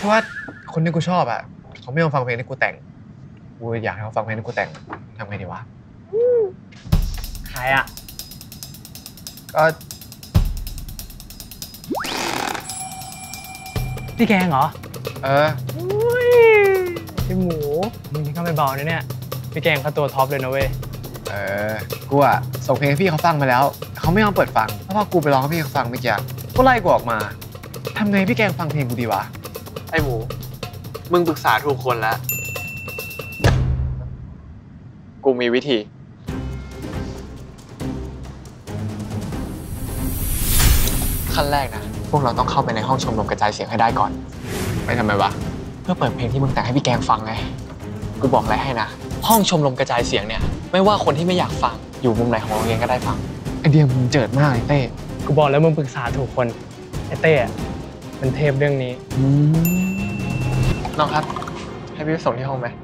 คือว่าคนที่กูชอบอ่ะเขาไม่ยอมฟังเพลงที่กูแต่งกูอยากให้เขาฟังเพลงที่กูแต่งทำไงดีวะใครอ่ะก็พี่แกงเหรอพี่หมูมึงนี่ก็ไม่เบาเนี่ยพี่แกงเขาตัวท็อปเลยนะเว้ยกูอ่ะส่งเพลงให้พี่เขาฟังมาแล้วเขาไม่ยอมเปิดฟังเพราะว่ากูไปร้องให้พี่เขาฟังเมื่อกี้ก็ไล่กูออกมาทำไงพี่แกงฟังเพลงกูดีวะไอ้หมูมึงปรึกษาถูกคนแล้วกูมีวิธีขั้นแรกนะพวกเราต้องเข้าไปในห้องชมรมกระจายเสียงให้ได้ก่อนไปทำไมวะเพื่อเปิดเพลงที่มึงแต่งให้พี่แกงฟังไงกูบอกอะไรให้นะห้องชมรมกระจายเสียงเนี่ยไม่ว่าคนที่ไม่อยากฟังอยู่มุมไหนของโรงเรียนก็ได้ฟังไอเดียมึงเจิดมากไอเต้กูบอกแล้วมึงปรึกษาถูกคนไอเต้มันเทพเรื่องนี้น้องครับให้พี่ไปส่งที่ห้องไหม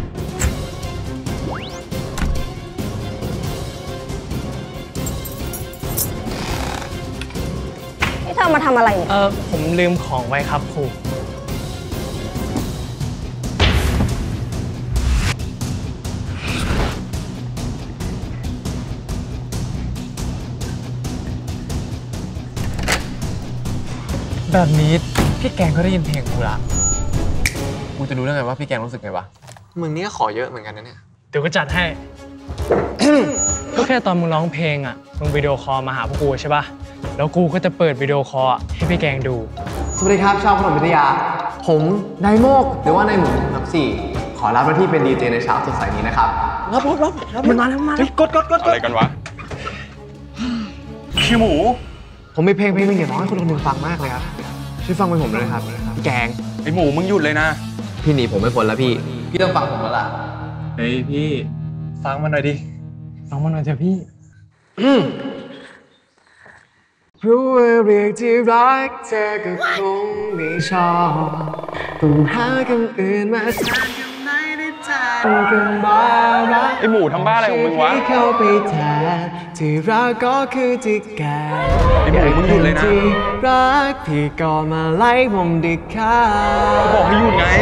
นี่เธอมาทำอะไรเนี่ยผมลืมของไว้ครับครูแบบนี้พี่แกงก็ได้ยินเพลงกูละมึงจะรู้ได้ไงว่าพี่แกงรู้สึกไงวะมึงนี่ก็ขอเยอะเหมือนกันนะเนี่ยเดี๋ยวก็จัดให้ ก็แค่ตอนมึงร้องเพลงอ่ะมึงวิดีโอคอลมาหาพวกกูใช่ป่ะแล้วกูก็จะเปิดวิดีโอคอลให้พี่แกงดูสวัสดีครับชาวขนมวิทยาผมนายโมกหรือว่านายหมูนับ4ขอรับหน้าที่เป็นดีเจในเช้าสดใสนี้นะครับรับมันมาแล้วกดอะไรกันวะพี่หมูผมมีเพลงนึงอยากร้องให้คนคนหนึ่งฟังมากเลยครับช่วยฟังเป็นผมเลยครับแกงไอหมูมึงหยุดเลยนะพี่หนีผมไม่พ้นแล้วพี่ต้องฟังผมแล้วล่ะเฮ้ยพี่ฟังมันหน่อยดิฟังมันหน่อยเถอะพี่รู้ว่าเรียกที่รักเธอก็คงไม่ชอบต้องหาคำอื่นมาแทนคำไหนได้แทนคำบ้ารักไอหมูทำบ้าอะไรของมึงวะที่เข้าไปแทนที่รักก็คือที่แกไอหมูมึงหยุดเลยนะที่รักพี่ก็มาไล่ผมดิค่ะบอกให้หยุดไง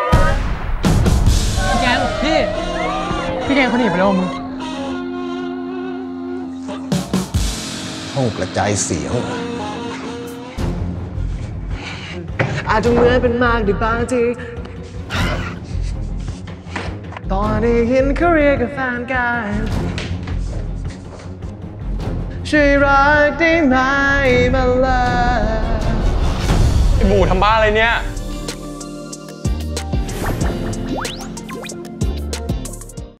พี่แกงเขาหนีไปแล้วมึงห้องกระจายเสียงอาจจะเหมือนเป็นมากในบางทีตอนที่เห็นเขาเรียกกับแฟนกันช่วยรักได้ไหมมาเลยไอหมูทำบ้าอะไรเนี่ย